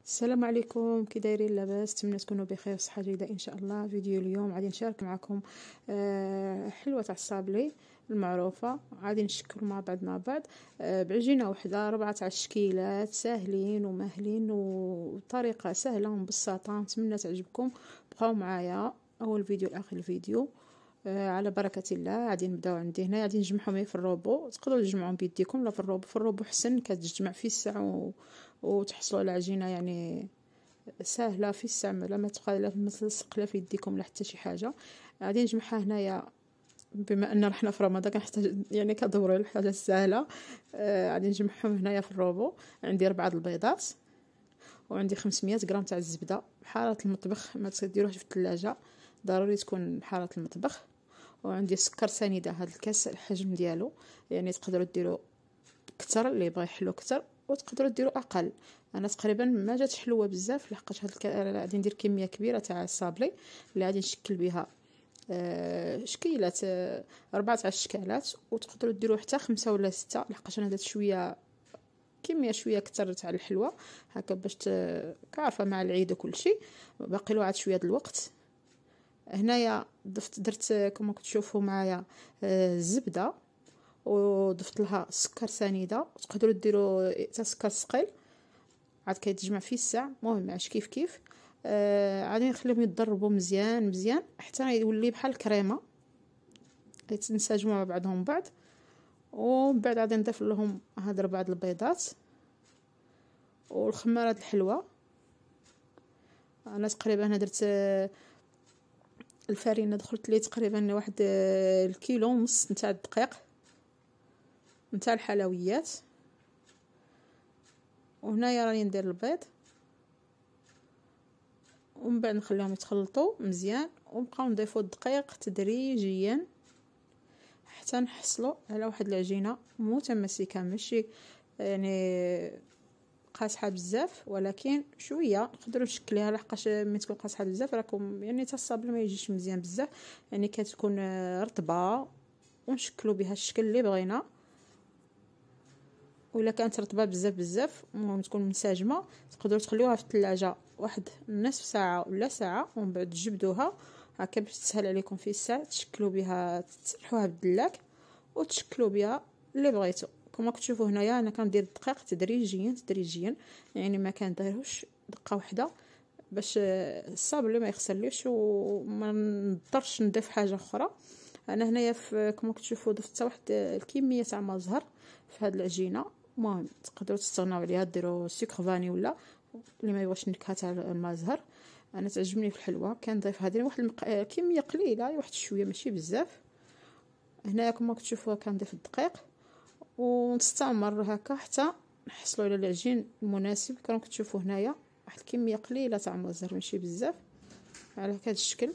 السلام عليكم، كي دايرين؟ لاباس؟ نتمنى تكونوا بخير وصحه جيده ان شاء الله. فيديو اليوم غادي نشارك معكم حلوه تاع الصابلي المعروفه. غادي نشكل مع بعض بعجينه وحده 4 تاع الشكيلات ساهلين وماهلين وطريقه سهله ومبسطه. نتمنى تعجبكم، بقاو معايا اول فيديو لاخر الفيديو. على بركه الله. غادي نبداو. عندي هنا غادي نجمعهم في الروبو، تقدروا تجمعوهم بيديكم لا في الروبو حسن، كتجمع في الساعه وتحصلوا على عجينه يعني سهله في الساعه، لا ما تلصق لا في يديكم لا حتى شي حاجه. غادي نجمعها هنايا بما ان رحنا في رمضان كنحتاج يعني كدوروا الحاجه السهله. غادي نجمعهم هنايا في الروبو. عندي 4 البيضات وعندي 500 غرام تاع الزبده بحاره المطبخ، ما تديروهاش في الثلاجه، ضروري تكون بحاره المطبخ. وعندي سكر سنيده، هذا الكاس الحجم ديالو، يعني تقدروا ديروا كتر اللي يبغى يحلو كتر وتقدروا ديروا اقل. انا تقريبا ما جاتش حلوه بزاف لحقاش غادي ندير كميه كبيره تاع الصابلي اللي غادي نشكل بها شكيلات 4 تاع الشكالات، وتقدروا ديروا حتى 5 ولا 6 لحقاش انا درت شويه كميه شويه كتر تاع الحلوه هكا باش كعرفه مع العيد وكل شيء. باقي له عاد شويه د الوقت. هنايا درت كما كتشوفوا معايا الزبده، وضفت لها سكر سنيده، تقدروا ديروا حتى سكر ثقيل عاد كيتجمع في الساع. المهم عاش كيف غادي نخليهم يتضربوا مزيان حتى يولي بحال الكريمه، يتنسجموا مع بعضهم بعض. ومن بعد غادي نضيف لهم هاد 4 البيضات والخمارات الحلوه. انا تقريبا درت الفرينه دخلت لي تقريبا واحد الكيلو ونص نتاع الدقيق نتاع الحلويات. وهنايا راني ندير البيض، ومن بعد نخليهم يتخلطوا مزيان ونبقاو نضيفوا الدقيق تدريجيا حتى نحصلوا على واحد العجينه متماسكه، ماشي يعني قاصحه بزاف ولكن شويه نقدروا نشكليها، لحقاش ملي تكون قاصحه بزاف راكم يعني حتى الصابل ما يجيش مزيان بزاف، يعني كتكون رطبه ونشكلوا بها الشكل اللي بغينا. ولا كانت رطبه بزاف المهم تكون منسجمه، تقدروا تخليوها في الثلاجه واحد نصف ساعه ولا ساعه ومن بعد تجبدوها هكا باش تسهل عليكم في الساعه تشكلوا بها، تسرحوها بالدلاك وتشكلوا بها اللي بغيتو. كما كتشوفوا هنايا انا كندير الدقيق تدريجيا، يعني ما كنديرهوش دقه واحده باش الصابل ما يخسرليش وما نضطرش نضيف حاجه اخرى. انا هنايا كما كتشوفوا ضفت واحد الكميه تاع ما زهر في هذه العجينه. المهم تقدروا تستغناو عليها، ديروا سكر فاني ولا اللي ما يبغاش النكهه تاع الماء زهر. انا تعجبني في الحلوه كنضيف هذه واحد كميه قليله، واحد شويه ماشي بزاف. هنايا كما كتشوفوا كنضيف الدقيق ونستمر هكا حتى نحصلوا على العجين المناسب. كما كتشوفوا هنايا واحد الكميه قليله تاع الماء زهر ماشي بزاف على هذا الشكل.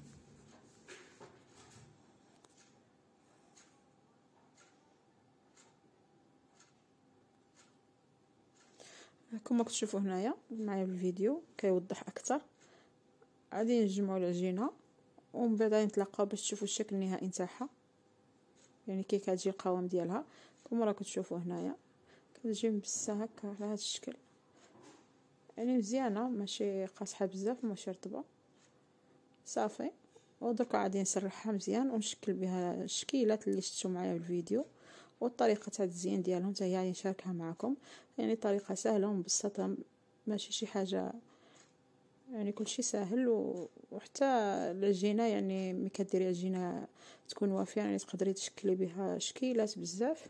كما كتشوفوا هنايا معايا بالفيديو كيوضح اكثر. غادي نجمعوا العجينه ومن بعد نتلاقاو باش تشوفوا الشكل النهائي نتاعها، يعني كي كتجي القوام ديالها. كما راكم تشوفوا هنايا كتجي مبسه هكا على هذا الشكل، يعني مزيانه ماشي قاصحه بزاف ماشي رطبه صافي. ودرك غادي نسرحها مزيان ونشكل بها الشكيلات اللي شفتوا معايا بالفيديو. والطريقه تاع التزيين ديالهم حتى هي نشاركها معكم، يعني طريقه سهله ومبسطه ماشي شي حاجه، يعني كل شيء سهل. وحتى العجينه يعني ملي كديري عجينه تكون وافيه يعني تقدري تشكلي بها شكيلات بزاف.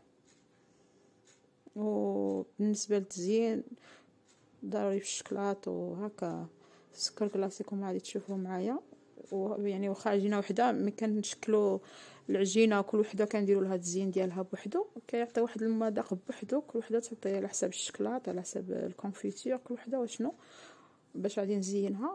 وبالنسبه للتزيين ضروري بالشكلاط وهكا السكر كلاسيكو غادي تشوفوا معايا. ويعني واخا عجينه وحده ملي كنشكلوا العجينه كل وحده كنديروا لها التزيين ديالها بوحدو، كيعطي واحد المذاق بوحدو. كل وحده تعطي على حساب الشكلاط على حساب الكونفيتير، كل وحده وشنو باش غادي نزينها.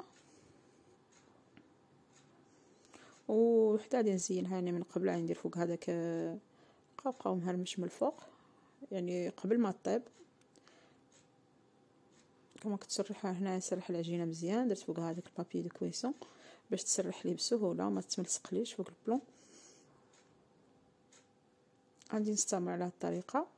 وحتى غادي نزينها يعني من قبل غادي ندير فوق هذاك بقاو مهرمش من الفوق يعني قبل ما طيب. كما كتسرحها هنا نسرح العجينه مزيان، درت فوق هذاك البابي دو كويسون باش تسرح لي بسهوله وما تملصقليش فوق البلون. غادي نستمر على هذه الطريقه